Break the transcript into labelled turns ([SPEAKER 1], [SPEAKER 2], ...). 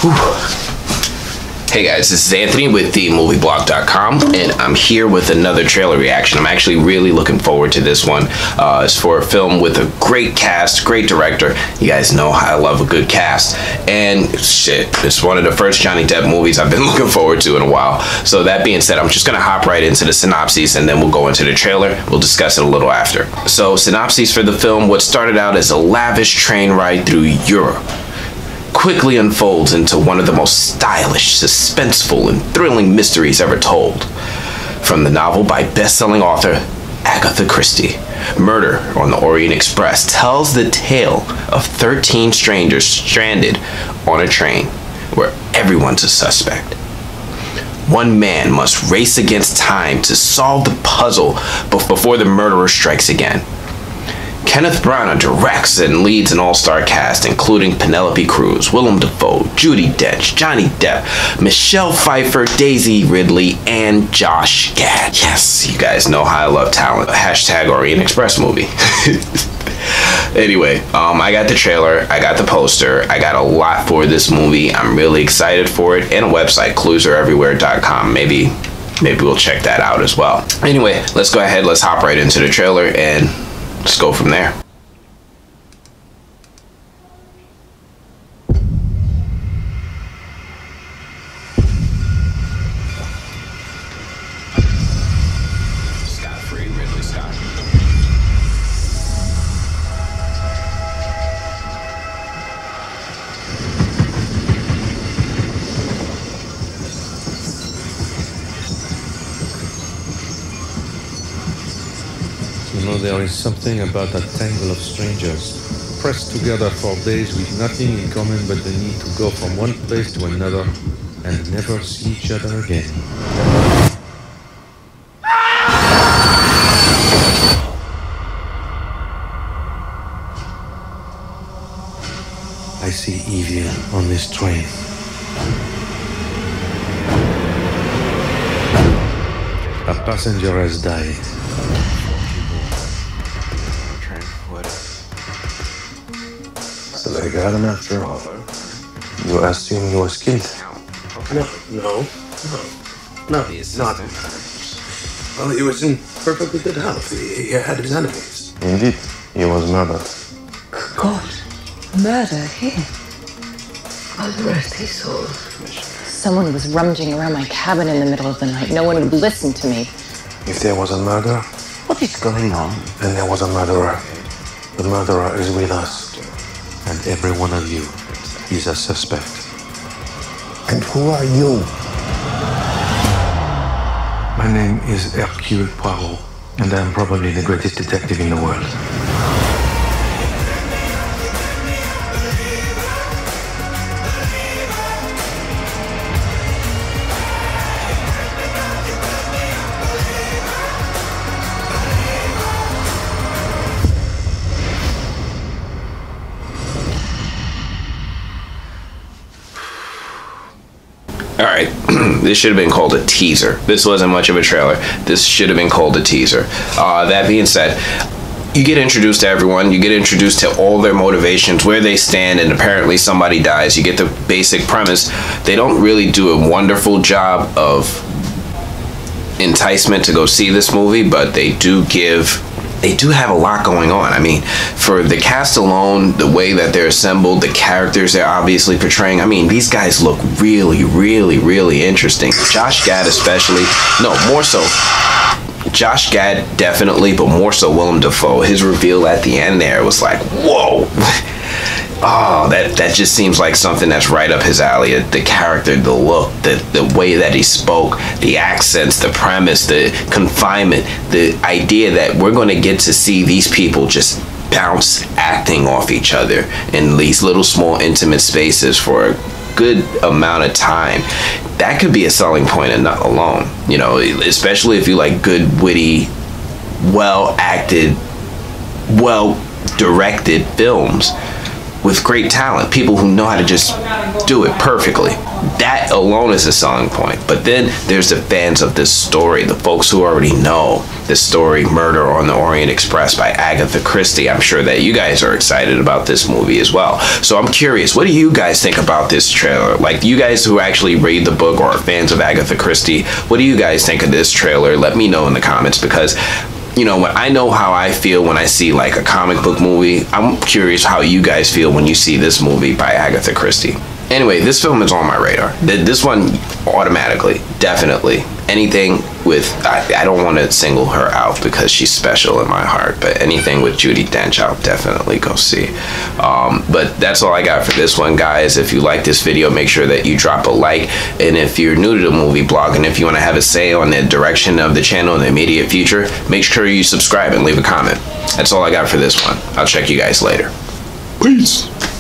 [SPEAKER 1] Hey guys, this is Anthony with themovieblog.com, and I'm here with another trailer reaction. I'm actually really looking forward to this one. It's for a film with a great cast, great director. You guys know how I love a good cast. And shit, it's one of the first Johnny Depp movies I've been looking forward to in a while. So that being said, I'm just gonna hop right into the synopsis and then we'll go into the trailer. We'll discuss it a little after. So synopsis for the film: what started out as a lavish train ride through Europe quickly unfolds into one of the most stylish, suspenseful, and thrilling mysteries ever told. From the novel by best-selling author Agatha Christie, Murder on the Orient Express tells the tale of 13 strangers stranded on a train where everyone's a suspect. One man must race against time to solve the puzzle before the murderer strikes again. Kenneth Branagh directs and leads an all-star cast, including Penélope Cruz, Willem Dafoe, Judi Dench, Johnny Depp, Michelle Pfeiffer, Daisy Ridley, and Josh Gad. Yes, you guys know how I love talent. Hashtag Orient Express movie. Anyway, I got the trailer, I got the poster, I got a lot for this movie. I'm really excited for it, and a website, cluesareverywhere.com. Maybe we'll check that out as well. Anyway, let's go ahead, let's hop right into the trailer and let's go from there. Scott-free, Ridley Scott.
[SPEAKER 2] You know, there is something about that tangle of strangers, pressed together for days with nothing in common but the need to go from one place to another and never see each other again. I see evil on this train. A passenger has died.
[SPEAKER 3] So they got him after all. You assume he was killed? No, not. Well, he was in perfectly good health. He had his enemies. Indeed, he was murdered.
[SPEAKER 4] God, murder here?
[SPEAKER 5] God rest his soul.
[SPEAKER 4] Someone was rummaging around my cabin in the middle of the night. No one would listen to me.
[SPEAKER 3] If there was a murder,
[SPEAKER 5] What is going on?
[SPEAKER 3] then there was a murderer. The murderer is with us.
[SPEAKER 2] And every one of you is a suspect.
[SPEAKER 3] And who are you?
[SPEAKER 2] My name is Hercule Poirot, and I am probably the greatest detective in the world.
[SPEAKER 1] Alright, this should have been called a teaser. This wasn't much of a trailer. This should have been called a teaser. That being said, you get introduced to everyone. You get introduced to all their motivations, where they stand, and apparently somebody dies. You get the basic premise. They don't really do a wonderful job of enticement to go see this movie, but they do have a lot going on. I mean, for the cast alone, the way that they're assembled, the characters they're obviously portraying, I mean, these guys look really, really, really interesting. Josh Gad especially. No, more so Josh Gad definitely, but more so Willem Dafoe. His reveal at the end there was like, whoa. Oh, that just seems like something that's right up his alley. The character, the look, the way that he spoke, the accents, the premise, the confinement, the idea that we're going to get to see these people just bounce acting off each other in these little small intimate spaces for a good amount of time. That could be a selling point alone, you know, especially if you like good, witty, well acted, well directed films with great talent, people who know how to just do it perfectly. That alone is a selling point. But then there's the fans of this story, the folks who already know this story, Murder on the Orient Express by Agatha Christie. I'm sure that you guys are excited about this movie as well. So I'm curious, what do you guys think about this trailer? Like, you guys who actually read the book or are fans of Agatha Christie, what do you guys think of this trailer? Let me know in the comments, because you know, when I know how I feel when I see like a comic book movie, I'm curious how you guys feel when you see this movie by Agatha Christie. Anyway, this film is on my radar. This one, automatically, definitely. Anything with, I don't want to single her out because she's special in my heart, but anything with Judi Dench, I'll definitely go see. But that's all I got for this one, guys. If you like this video, make sure that you drop a like. And if you're new to the movie blog, and if you want to have a say on the direction of the channel in the immediate future, make sure you subscribe and leave a comment. That's all I got for this one. I'll check you guys later. Peace.